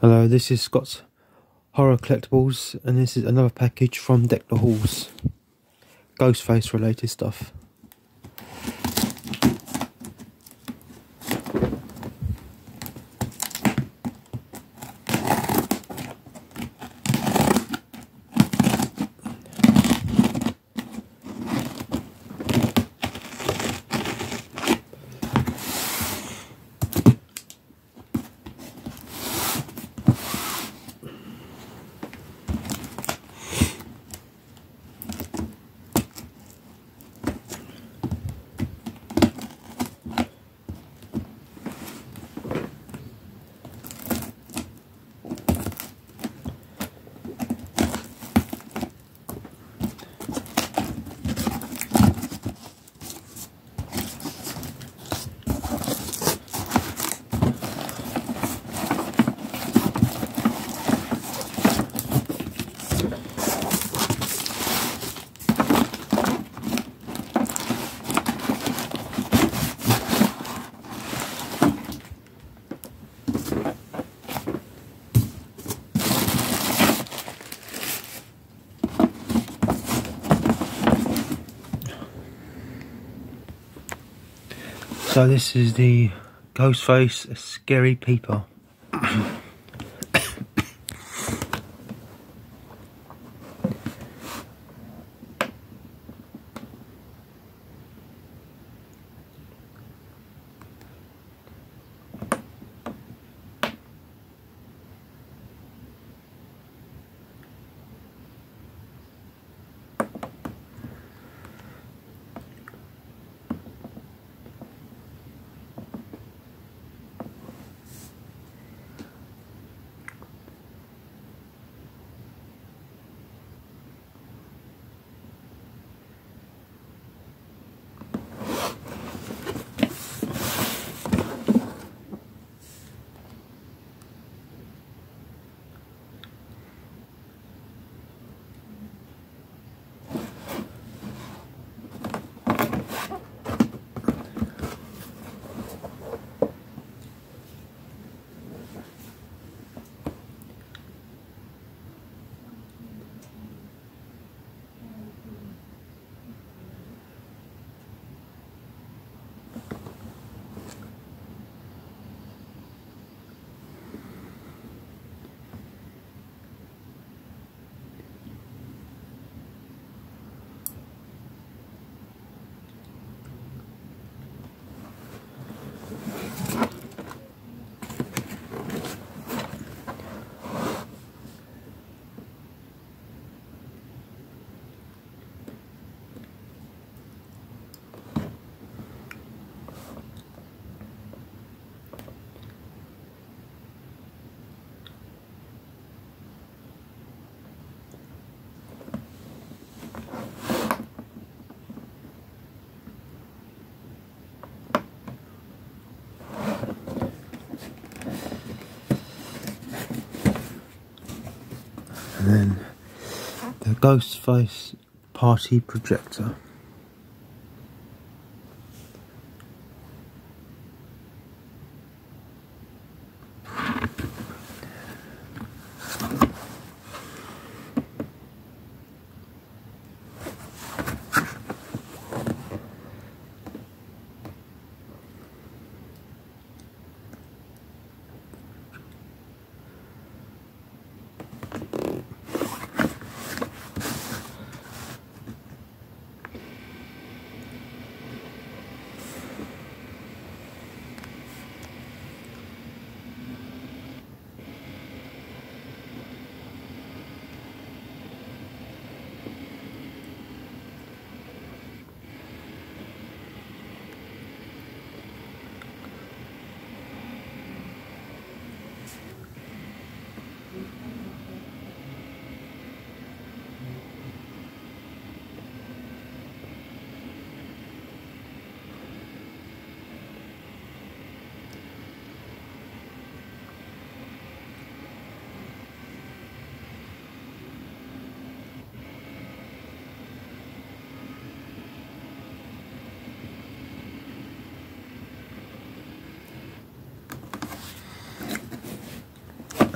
Hello, this is Scott's Horror Collectibles, and this is another package from Deck the Halls. Ghostface related stuff. So this is the Ghostface Scary Peeper. And then the Ghostface Party Projector.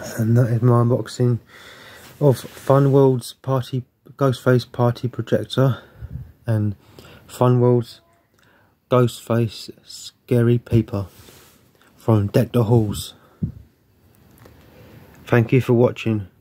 And that is my unboxing of Fun World's Ghostface Party Projector and Fun World's Ghostface Scary Peeper from Deck the Halls. Thank you for watching.